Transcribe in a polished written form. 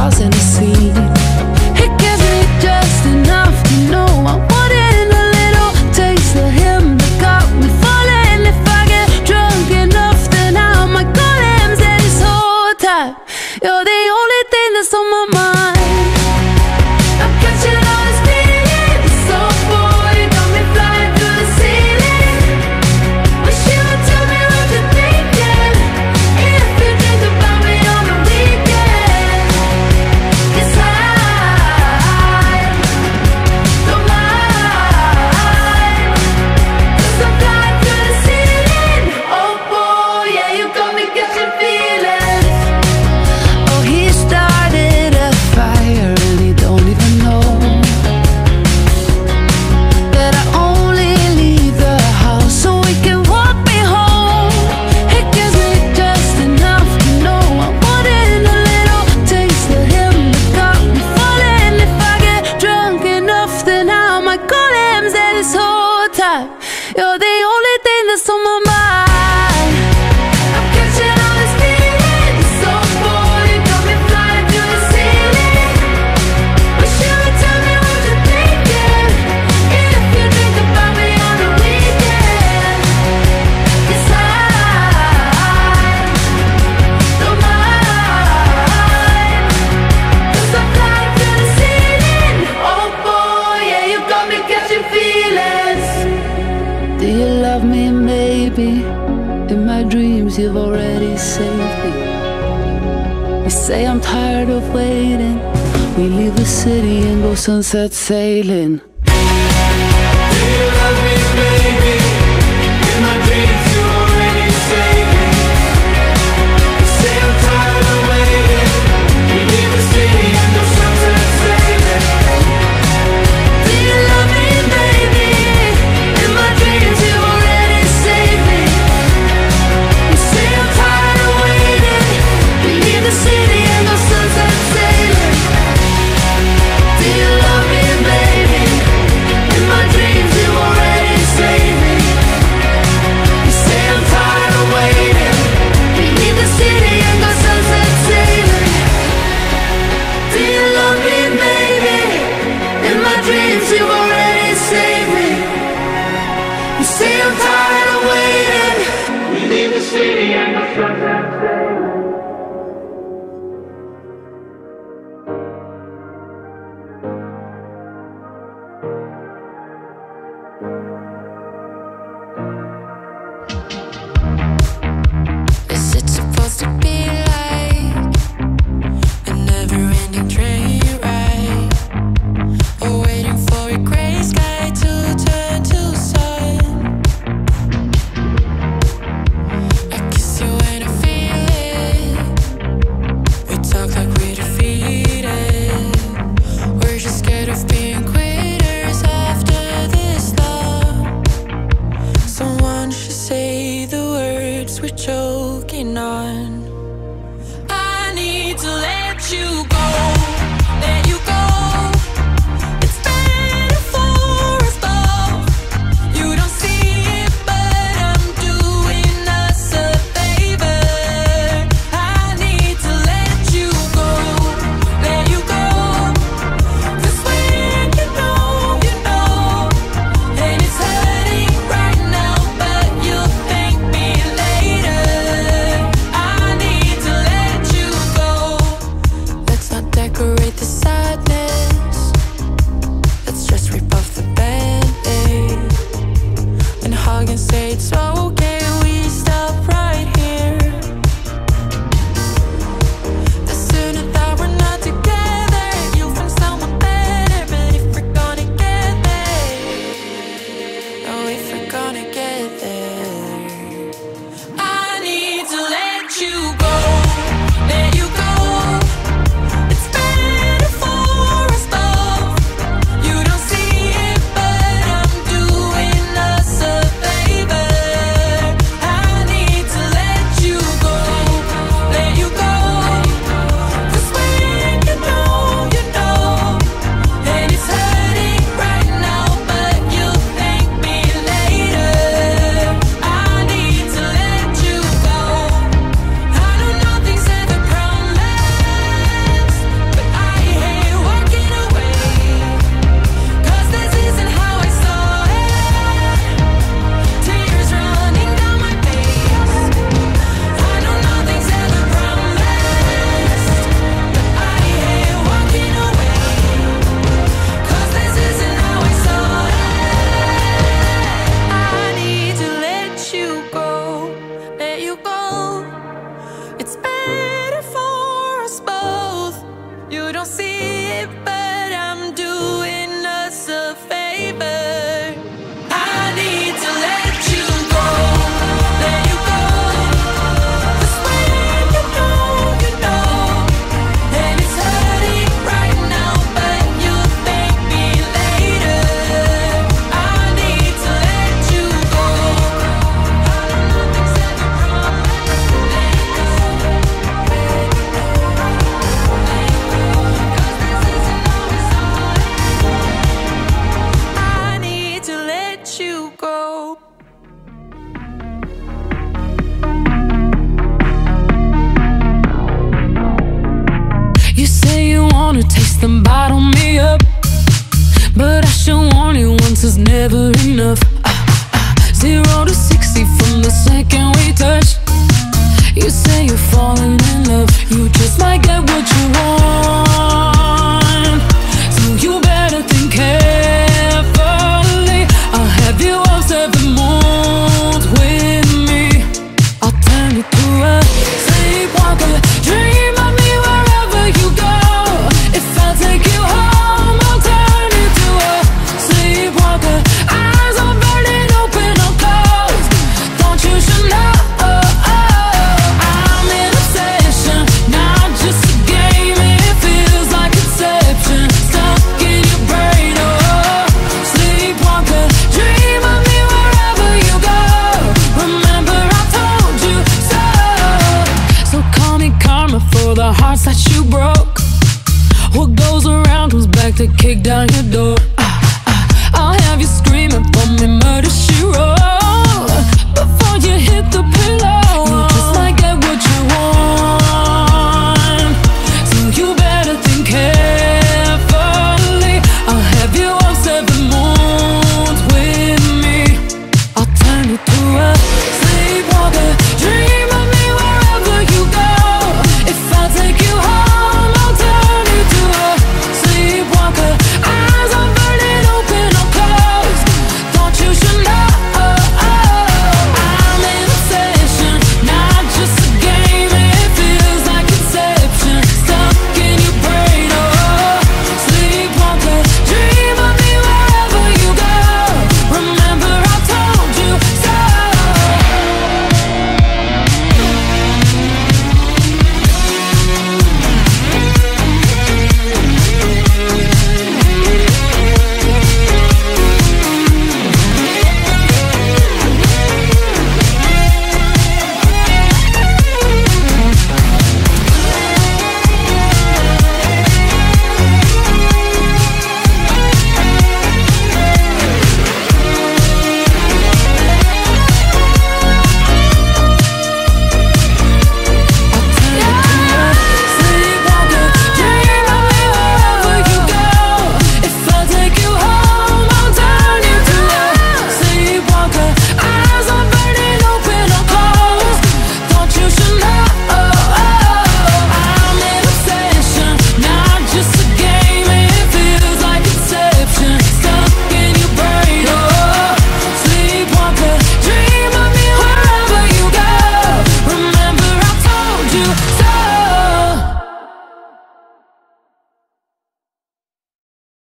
stars and the sea. It gives me just enough to know I wanted a little taste of him that got me falling. If I get drunk enough, then I might call him. Said this whole time, you're the only thing that's on my mind. I'm catching all this feeling, it's so full, you got me flying through the ceiling. Wish you would tell me what you're thinking, if you think about me on the weekend. 'Cause I don't mind, 'cause I'm flying through the ceiling. Oh boy, yeah, you got me catching feelings. Oh, he started a fire and he don't even know that I only leave the house so he can walk me home. It gives me just enough to know I wanted a little taste of him that got me falling. If I get drunk enough, then I might call him. Said this whole time, you're the only thing that's on my mind. I'm catching all this feeling, it's so full, you got me flying through the ceiling. Wish you would tell me what you're thinking, if you think about me on the weekend. 'Cause I don't mind, 'cause I'm flying through the ceiling. Oh boy, yeah, you got me catching feelings. Do you love me? Maybe in my dreams you've already saved me. You say I'm tired of waiting, we leave the city and go sunset sailing. Do you love me, baby? In my dreams you already saved me. You say I'm tired of waiting, we leave the city and go sunset sailing. Do you love me, baby? In my dreams you already saved me. You say I'm tired of waiting, we leave the city and go sunset sailing. Do you love me, baby? you don't see it, but I'm doing us a favor. I need to let you go, let you go. 'Cause when you know, and it's hurting right now, but you'll thank me later. I need to let you go. Nothing's ever promised. Let go. I need to let you go. You say you wanna taste them, bottle me up, but I should warn you, once is never enough. 0 to 60 from the second we touch. You say you're falling in love, you just might get what you want. So you better think carefully. I'll have you up 7 moons with me. I'll turn you to a sleepwalker. Dream of me wherever you go. If I'll take you home, I'll turn you to a sleepwalker. Eyes are burning open or closed. Don't you should know? I'm an obsession, not just a game. It feels like inception, stuck in your brain. Oh, sleepwalker, dream of me wherever you go. Remember I told you so. So call me karma for the hearts that you broke. What goes around comes back to kick down your door.